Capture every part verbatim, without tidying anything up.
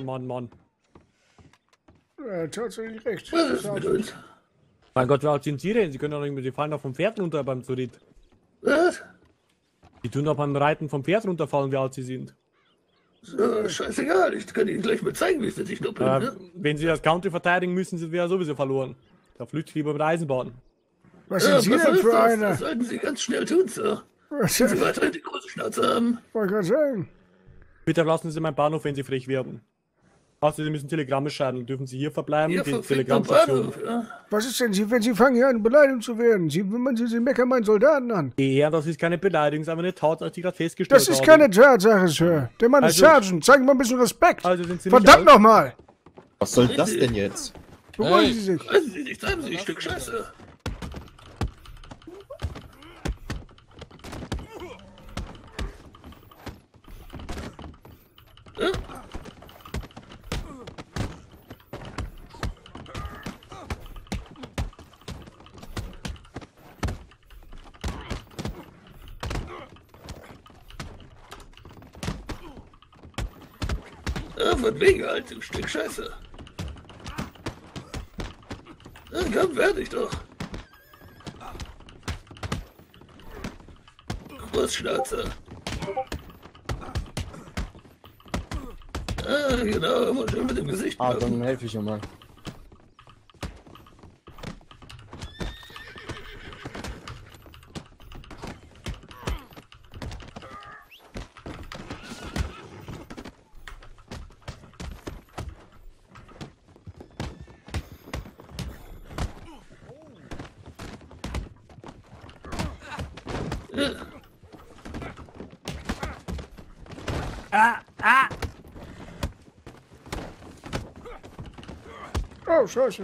Mann, Mann. Ja, tatsächlich recht. Was ist mit uns? Mein Gott, wie alt sind Sie denn? Sie können doch nicht mehr, Sie fallen doch vom Pferd runter beim Zurit. Was? Die tun doch beim Reiten vom Pferd runterfallen, wie alt Sie sind. So, scheißegal, ich kann Ihnen gleich mal zeigen, wie sie sich nuppeln, Äh, ne? wenn Sie das Country verteidigen müssen, sind wir ja sowieso verloren. Da flüchte ich lieber mit der Eisenbahn. Was Ja, sind Sie was denn ist für das? einer? Das sollten Sie ganz schnell tun, Sir. Was Wenn Sie weiterhin die große Schnauze haben. wollte gerade sagen? Bitte verlassen Sie meinen Bahnhof, wenn Sie frech werden. Außer Sie müssen Telegramme schreiben, dürfen Sie hier verbleiben, Ihr die verfickter Telegrammstation. Bahnhof, ja? Was ist denn, Sie, wenn Sie fangen hier an, beleidigt zu werden? Sie, man, Sie, Sie meckern meinen Soldaten an. Ja, das ist keine Beleidigung, das ist einfach eine Tatsache, die ich gerade festgestellt Das ist habe. keine Tatsache, Sir. Der Mann ist Also- Sergeant. Zeigen Sie mal ein bisschen Respekt. Also sind Sie nicht Verdammt alt? nochmal. Was soll das denn jetzt? Beruhigen Hey. Sie sich. Lassen Sie sich treiben, Sie Stück Scheiße. Ja? Ja, von wegen, halt, du Stück Scheiße. Ja, komm, fertig doch. Großschnauze. Ah, genau, immer schön mit dem Gesicht. Ah, blocken. dann helfe ich ihm mal. Ja. Ah, ah! Oh, scheiße.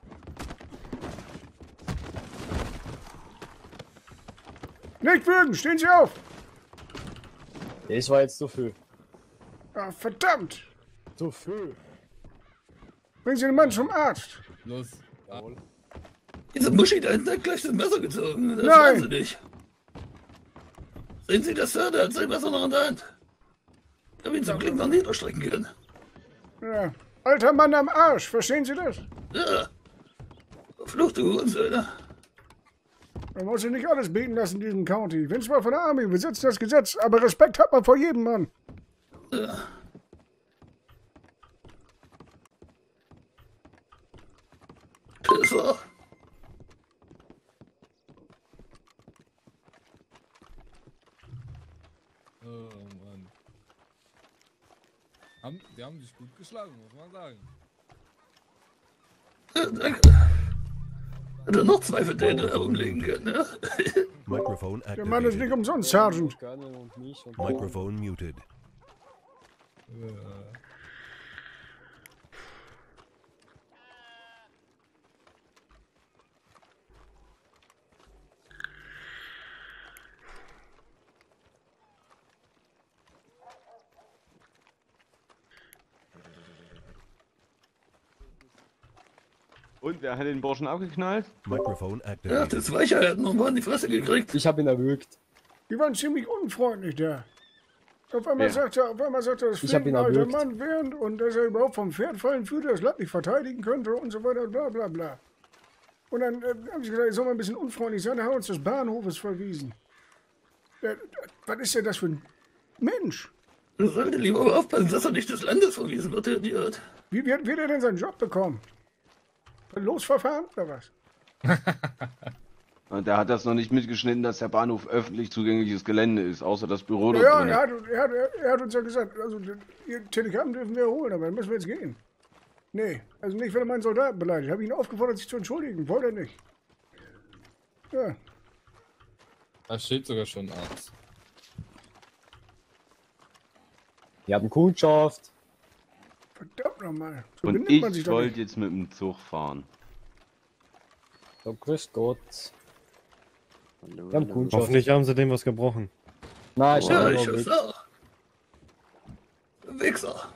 Nicht würgen, stehen Sie auf. Das war jetzt zu viel. Ah, verdammt. Zu viel. Bringen Sie den Mann zum Arzt. Los. Jawohl. Diese Muschi da hinten hat gleich das Messer gezogen. Das Nein. waren sie nicht. Sehen Sie das, Sir? Der hat sein Messer noch in der Hand. Ich hab ihn zum Glück noch niederstrecken können. Ja. Alter Mann am Arsch, verstehen Sie das? Ja. Verfluchte Hurensöhne. Man muss sich nicht alles bieten lassen in diesem County. Ich bin zwar von der Army, wir setzen das Gesetz, aber Respekt hat man vor jedem Mann. Ja. Pisser. Oh Mann. Haben, die haben sich gut geschlagen, muss man sagen. Ja, danke. Hätte noch zwei von denen herumlegen können, ja? Microphone Der Mann ist activated. nicht umsonst Sergeant. Colonel und mich und Microphone muted. Und wer hat den Burschen abgeknallt? Microphone Ja, activated. das Weicher hat noch mal in die Fresse gekriegt. Ich habe ihn erwürgt. Die waren ziemlich unfreundlich da. Auf einmal Ja. sagt er, auf einmal sagt er, das Ich hab fliegt ihn ein alter erwürgt. Mann während und dass er überhaupt vom Pferd fallen würde, das Land nicht verteidigen könnte und so weiter, bla bla bla. Und dann äh, haben sie gesagt, ich soll mal ein bisschen unfreundlich sein, dann haben wir uns des Bahnhofes verwiesen. Äh, was ist denn das für ein Mensch? Du solltest lieber mal aufpassen, dass er nicht des Landes verwiesen wird, der Idiot. Wie wird, wird er denn seinen Job bekommen? Losverfahren oder was? Und der hat das noch nicht mitgeschnitten, dass der Bahnhof öffentlich zugängliches Gelände ist, außer das Büro dort Ja, drin. er hat, er, hat, er hat uns ja gesagt, also ihr Telegramm dürfen wir holen, aber dann müssen wir jetzt gehen. Nee, also nicht, wenn er meinen Soldaten beleidigt. Ich habe ihn aufgefordert, sich zu entschuldigen. Wollte er nicht. Ja, Da steht sogar schon Arzt. Wir hatten Kundschaft. verdammt nochmal. So Und benimmt man sich ich doch wollte nicht. jetzt mit dem Zug fahren. So, grüß Gott. Wir haben Kundschaft. Hoffentlich haben sie dem was gebrochen. Nein, ich Ja, habe ich ihn hab's erwürgt. auch. Wichser.